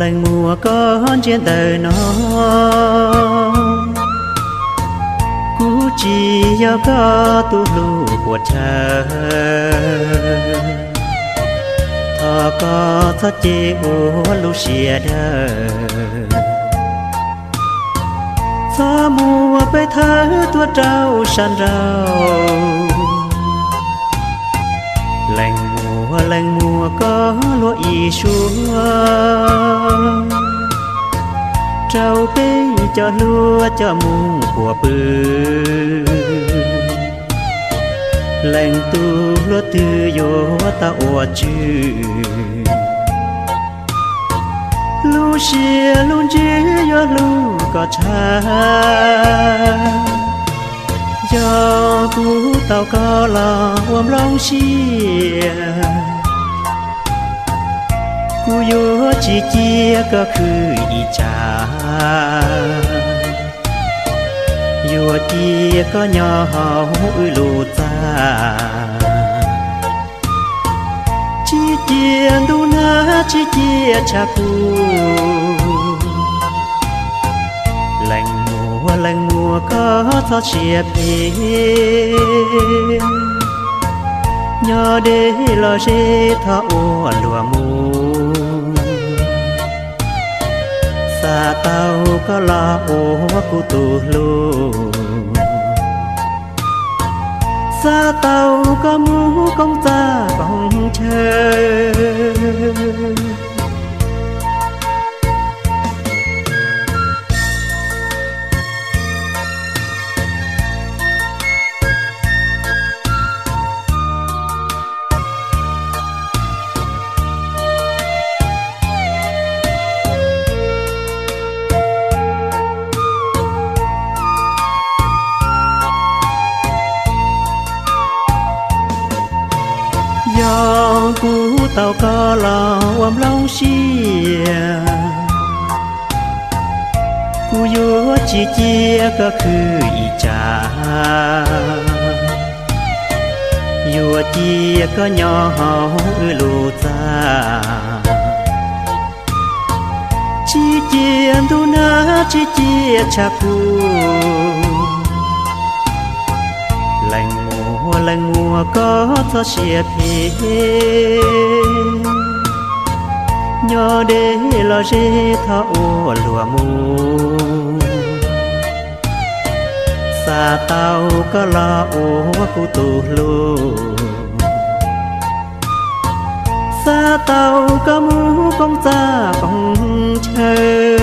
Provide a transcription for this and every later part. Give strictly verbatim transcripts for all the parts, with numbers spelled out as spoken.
lành mùa con trên đời nó cú chỉ do có tu lù của trời thọ có thọ chê ô lu xìa đời gió mùa bay thở tua trao sàn rau lành mùa lành mùa có lúa y xuống trao bê cho lúa cho mùng của bư lành tu lúa tư vô ta ủa chữ lu xìa luôn chỉ vô lu có cha do cú tàu có là ôm lòng xìa cú vô chỉ chia có khứ y cha vô chia có nhỏ hậu ư lù ta chỉ chia đu na chỉ chia cha cú lành mùa lành mùa có thọ chia phê nhỏ để lo dê thọ ô lùa mù xa tao có lo ô cụ tù lù xa tao có mũ công ta bóng chơi do cú tàu có lò ôm lòng xìa cú vô chỉ chia có khứ y cha vô chia có nhỏ hậu ư lù ta chỉ chia tu na chỉ chia cha cú lành mùa lành mùa có thọ xìa phê nhỏ để lo dê thọ ô lùa mù xa tao có lo ô cụ tù lù xa tao có mũ công ta bóng chơi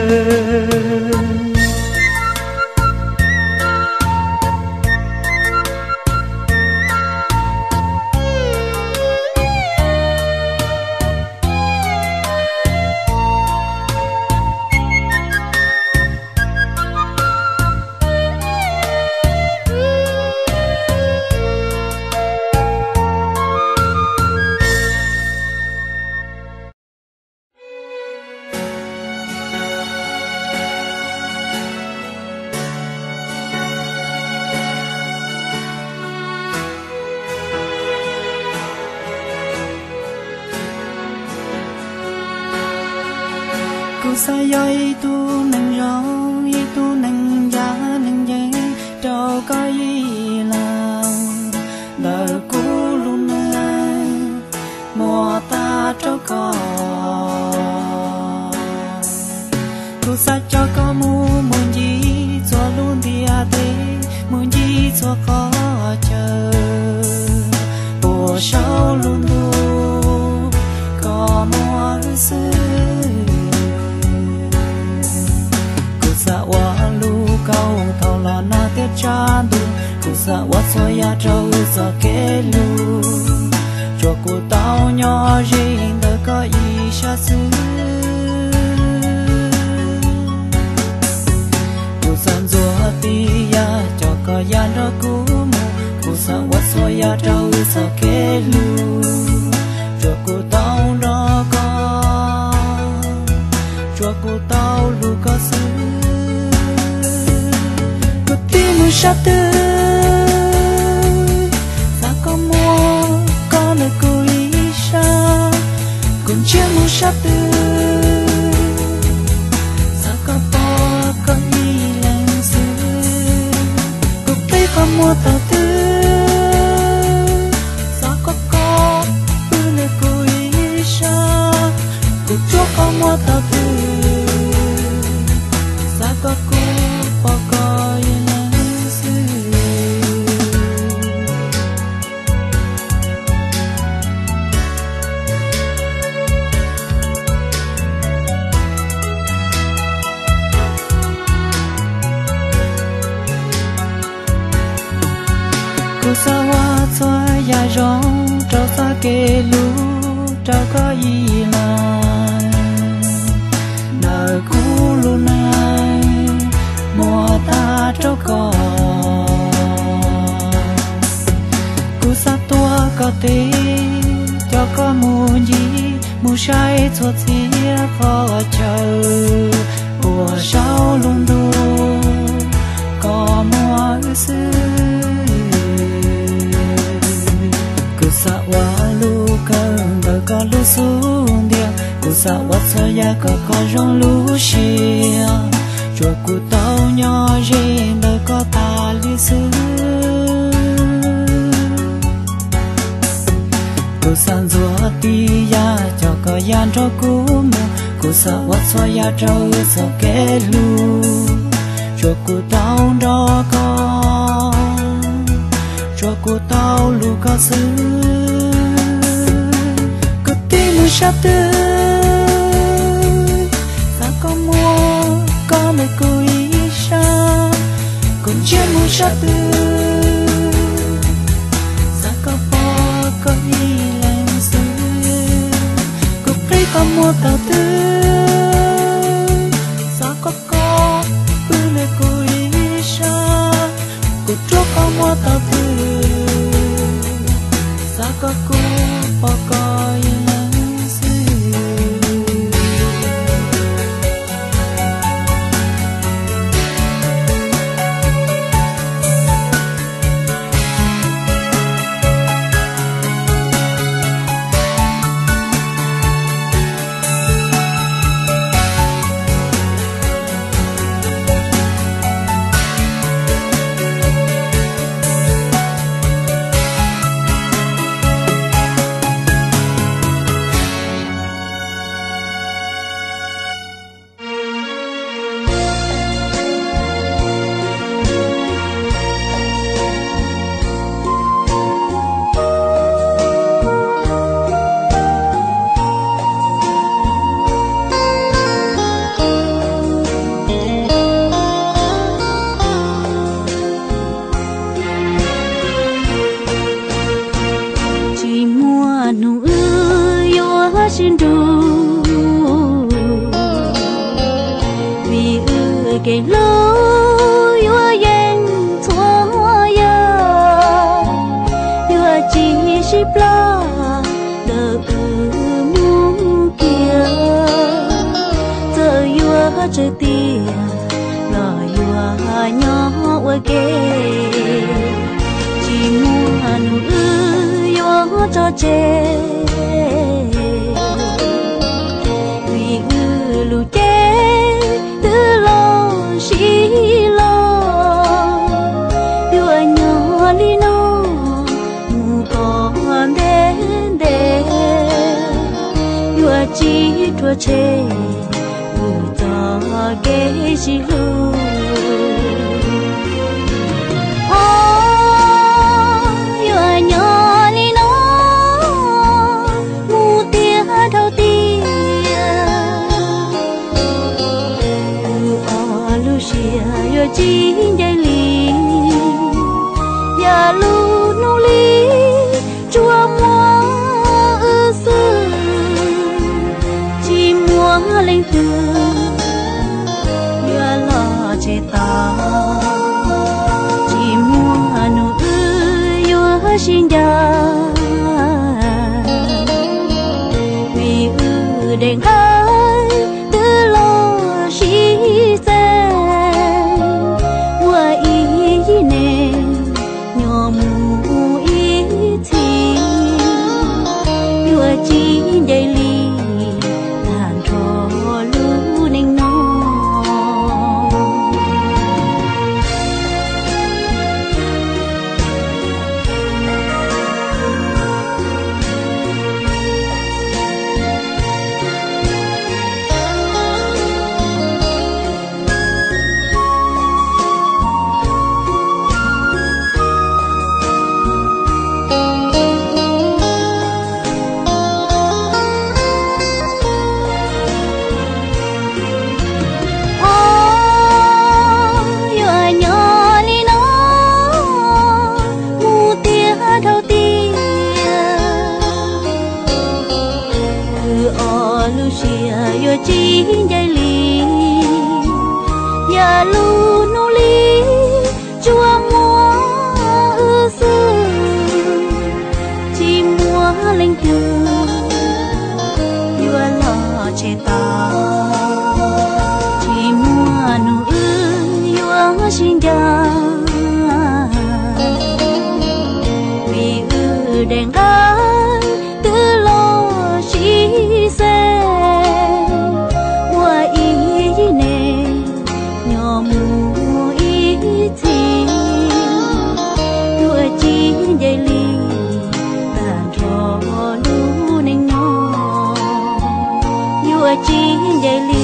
sa yai tu nang rong y tu nang ya nang ye trao có y lang đời cũ luôn nang mùa ta trao có tu sa cho có mu muốn gì cho luôn dia thế muốn gì cho có chờ bùa sao luôn luôn có mùa xưa sa wa lu cao thao la na te cha du ku sa wa so ya trâu sa ke lu cho cô tao nhỏ riêng đời có ý xa xứ ku san zua ti ya cho có ya nó cũ mu ku sa wa so ya trâu sa ke lu cho cô tao nó có cho cô tao lu có xứ sa tư sa có mua có nơi cô ý sa cùng chia mu sa tư con mua tàu tư sao có có bữa này cùi sa cô chúa con mua tàu tư sao có cô bỏ coi nắng xưa cô sao hoa xoa ya rong trao xa kê lu trao có gì lại nở cũ lu này mùa ta trao cò cô sao tua có tí cho có mùa gì mùa say cho chia khó chờ mùa sau luôn đua có mùa xưa sa wa lu cơn đời có lu xuống dia cô sa wa sa ya có có rong lu xia cho cô tao nhỏ riêng đời có ta li xưa cô san gió ti ya cho có yan cho cô mu cô sa wa sa ya trâu sa kê lu cho cô tao đó có cho cô tao lu có xứ cô tim mu sắp tư sao có mua có mấy cô ý xa còn chưa mu sắp tư sao có bỏ có ý lên xứ cô thấy có mua tao tư sao có có bữa này cô ý xa cô chúa có mua tao tư sao có cô bỏ coi nắng xưa xin đủ vì ư cái lối yêu yên thua ya yêu chỉ ship la đờ ư mu kia giờ yêu chơi tia là yêu nhỏ ở kề chỉ muốn nụ ư yêu cho chơi lu che tư lo xí lo yêu nhỏ li nó mù còn đến để yêu chỉ thua che mù cho cái gì lu yêu nhỏ li nó mù tia đầu tiên yo chín dây lì ya lu nô li chua mua ư sư chỉ mua lên từ ya lo chế ta chỉ mua nụ ư yo xin ya vì ư đèn hai tư lo xí dây ly đàn trò lú ninh nó yêu chi dây ly